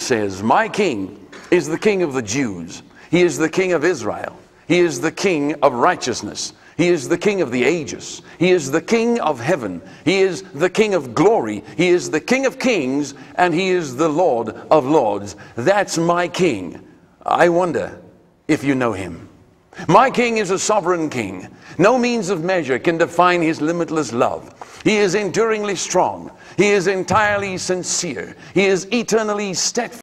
says, my king is the King of the Jews. He is the King of Israel. He is the King of righteousness. He is the King of the ages. He is the King of heaven. He is the King of glory. He is the King of kings, and He is the Lord of lords. That's my King. I wonder if you know Him. My King is a sovereign King. No means of measure can define His limitless love. He is enduringly strong. He is entirely sincere. He is eternally steadfast.